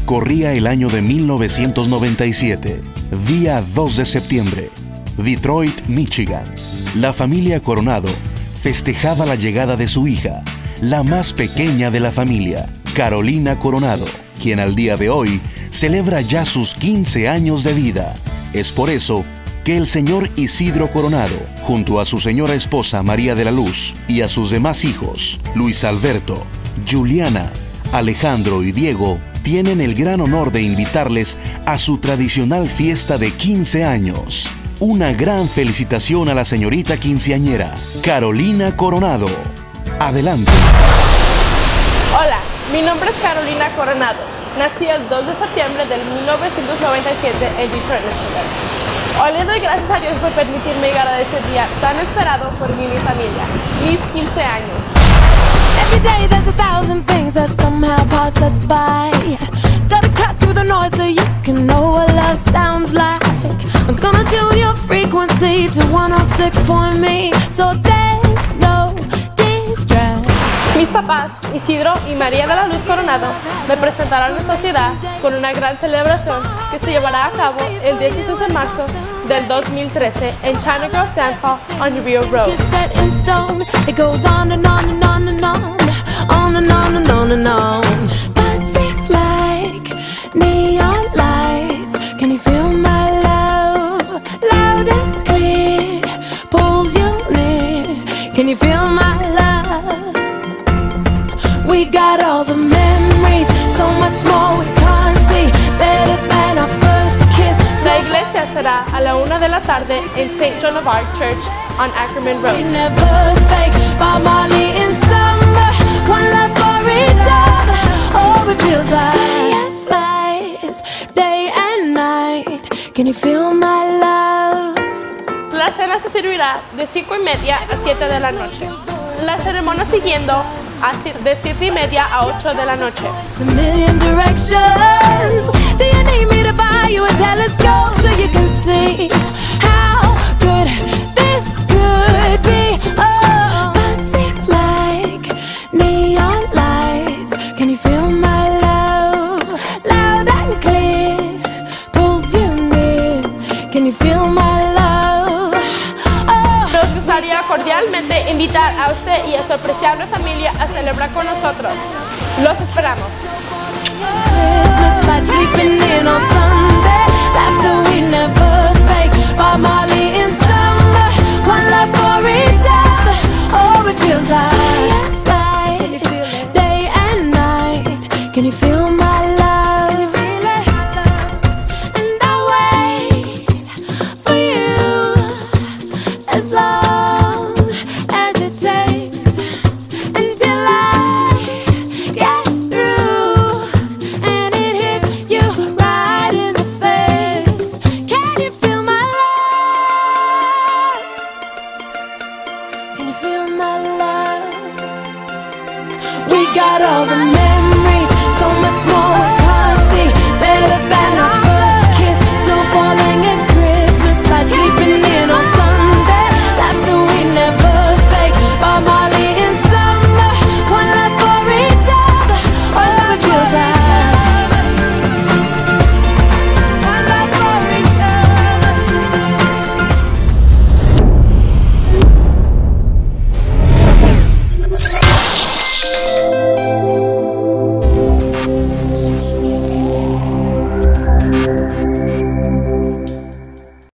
Corría el año de 1997, día 2 de septiembre, Detroit, Michigan. La familia Coronado festejaba la llegada de su hija, la más pequeña de la familia, Carolina Coronado, quien al día de hoy celebra ya sus 15 años de vida. Es por eso que el señor Isidro Coronado, junto a su señora esposa María de la Luz y a sus demás hijos, Luis Alberto, Juliana, Alejandro y Diego, tienen el gran honor de invitarles a su tradicional fiesta de 15 años. Una gran felicitación a la señorita quinceañera, Carolina Coronado. Adelante. Hola, mi nombre es Carolina Coronado. Nací el 2 de septiembre del 1997 en Detroit, Michigan. Hoy le doy gracias a Dios por permitirme llegar a este día tan esperado por mí y mi familia, mis 15 años. Every day there's 1,000 things that somehow pass us by. Gotta cut through the noise so you can know what love sounds like. I'm gonna tune your frequency to 106.me, so there's no distract. Mis papás, Isidro y María de la Luz Coronado, me presentarán a la sociedad con una gran celebración que se llevará a cabo el 16 de marzo del 2013 en China Grove Dance Hall on Rio Road. It's set in stone. It goes on and on and on and on, on and on and on and on. Buzzing like neon lights. Can you feel my love? Loud and clear, pulls you near. Can you feel my love? We got all the memories, so much more we can't see. Better than our first kiss. La iglesia será a la 1 de la tarde en St. Joan of Arc Church on Ackerman We Road. never fake. Bob Marley in summer, one love for each other. Oh, it feels like flies, day and night. Can you feel my love? La cena se servirá de 5:30 a 7 de la noche. La ceremonia siguiendo de 7:30 a 8 de la noche. It's a million directions. Do you need me to buy you a telescope so you can see how good this could be? Oh, buzzing like neon lights. Can you feel my love? Loud and clear, pulls you near. Can you feel my love? Oh. Nos gustaría cordialmente invitar a usted y a su apreciable familia a celebrar con nosotros. Los esperamos. Christmas like sleeping in on Sunday. Laughter we never fake. Bob Marley in summer. One love for each other. Oh, it feels like flies, day and night. Can you feel my love? And I'll wait for you as long as it takes until I get through and it hits you right in the face. Can you feel my love? Can you feel my love? We got all the